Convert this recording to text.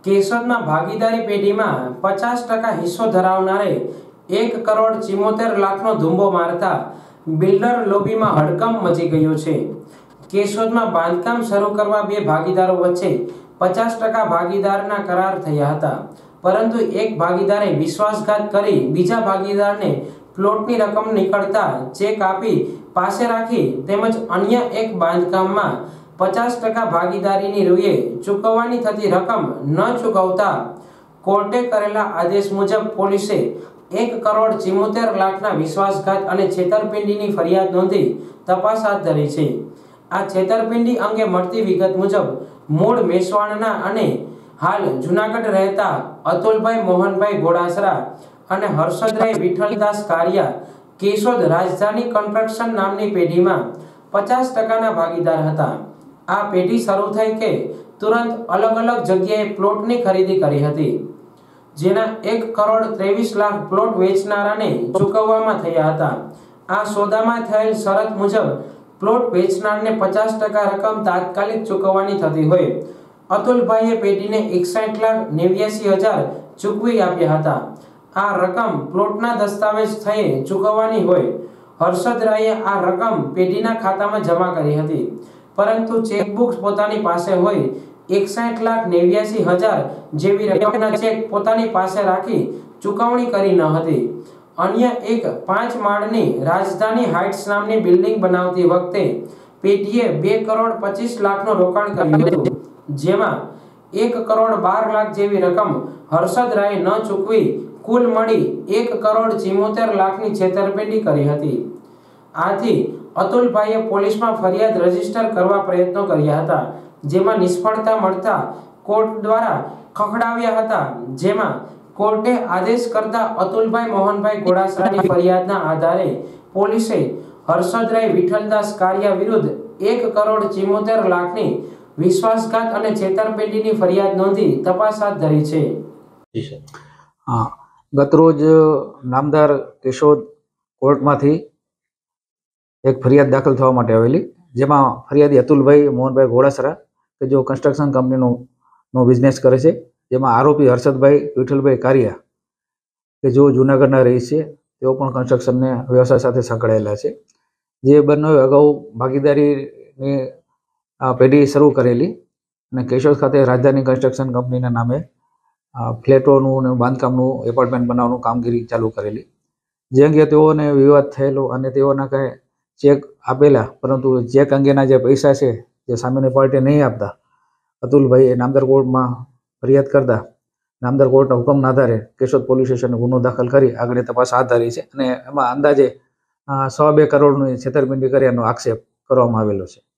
કેશોદમાં ભાગીદારી પેઢીમાં 50% હિસ્સો ધરાવનારે 1,74,00,000નો ધુંબો મારતા બિલ્ડર લોબીમાં હડકંપ મચી ગયો છે। કેશોદમાં બાંધકામ શરૂ કરવા બે ભાગીદારો વચ્ચે 50% ભાગીદારના કરાર થયા હતા, પરંતુ એક ભાગીદારે વિશ્વાસઘાત કરી બીજા ભાગીદારને પ્લોટની રકમ નીકળતા ચેક આપી પાસે રાખી તેમજ અન્ય એક બાંધકામમાં 50% ભાગીદારીની રૂએ ચૂકવવાની થતી રકમ ન ચૂકવતા કોર્ટે કરેલા આદેશ મુજબ પોલીસે 1,74,00,000ના વિશ્વાસઘાત અને છેતરપિંડીની ફરિયાદ નોંધી તપાસ હાથ ધરી છે। આ છેતરપિંડી અંગે મળતી વિગત મુજબ મૂળ મેસવાણના અને હાલ જૂનાગઢ રહેતા અતુલભાઈ મોહનભાઈ ઘોડાસરા અને હર્ષદભાઈ વિઠ્ઠલદાસ કારિયા કેશોદ રાજધાની કન્સ્ટ્રક્શન નામની પેઢીમાં 50%ના ભાગીદાર હતા। આ પેઢી શરૂ થઈ કે તુરંત અલગ અલગ જગ્યાએ પ્લોટની ખરીદી કરી હતી, જેના 1,23,00,000 પ્લોટ વેચનારાને ચૂકવવામાં થયા હતા। આ સોદામાં થયેલ શરત મુજબ પ્લોટ વેચનારને 50% રકમ તાત્કાલિક ચૂકવવાની થતી હોય અતુલભાઈએ પેઢીને 61,89,000 ચૂકવી આપ્યા હતા। આ રકમ પ્લોટના દસ્તાવેજ થયે ચૂકવવાની હોય હર્ષદરાયે આ રકમ પેઢીના ખાતામાં જમા કરી હતી, પરંતુ ચેકબુક પોતાની પાસે હોય 61,89,000 જેવી રકમના ચેક પોતાની પાસે રાખી ચૂકવણી કરી ન હતી। અન્ય એક 5 માળની રાજધાની હાઇટ્સ નામની બિલ્ડિંગ બનાવતી વખતે પેઢીએ 2,25,00,000નું રોકાણ કર્યું હતું, જેમાં 1,12,00,000 જેવી રકમ હર્ષદરાયે ન ચૂકવી કુલ મળી 1,74,00,000ની છેતરપિંડી કરી હતી। આથી અતુલભાઈએ પોલીસમાં ફરિયાદ રજીસ્ટર કરવા પ્રયત્નો કર્યા હતા, જેમાં નિષ્ફળતા મળતા કોર્ટ દ્વારા ખખડાવ્યા હતા, જેમાં કોર્ટે આદેશ કરતા અતુલભાઈ મોહનભાઈ ઘોડાસરાની ફરિયાદના આધારે પોલીસે હર્ષદરાય વિઠ્ઠલદાસ કારિયા વિરુદ્ધ 1,74,00,000ની વિશ્વાસઘાત અને છેતરપિંડીની ફરિયાદ નોંધી તપાસ હાથ ધરી છે। ગતરોજ નામદાર કેશોદ કોર્ટમાંથી એક ફરિયાદ દાખલ થવા માટે આવેલી, જેમાં ફરિયાદી અતુલભાઈ મોહનભાઈ ઘોડાસરા કે જો કન્સ્ટ્રક્શન કંપનીનો બિઝનેસ કરે છે, જેમાં આરોપી હર્ષદભાઈ વિઠ્ઠલભાઈ કારિયા કે જો જૂનાગઢના રહી છે, તેઓ પણ કન્સ્ટ્રક્શનને વ્યવસાય સાથે સંકળાયેલા છે। જે બંને અગાઉ ભાગીદારીની પેઢી શરૂ કરેલી અને કેશોદ ખાતે રાજધાની કન્સ્ટ્રક્શન કંપનીના નામે ફ્લેટોનું અને બાંધકામનું એપાર્ટમેન્ટ બનાવવાનું કામગીરી ચાલુ કરેલી, જે અંગે તેઓને વિવાદ થયેલો અને તેઓના કંઈ ચેક આપેલા, પરંતુ ચેક અંગેના જે પૈસા છે જે સામેની પાર્ટી નહીં આપતા અતુલભાઈએ નામદાર કોર્ટમાં ફરિયાદ કરતા નામદાર કોર્ટના હુકમના આધારે કેશોદ પોલીસ સ્ટેશને ગુનો દાખલ કરી આગળ તપાસ હાથ ધરી છે અને એમાં અંદાજે 2.25 કરોડની છેતરપિંડી કર્યાનો આક્ષેપ કરવામાં આવેલો છે।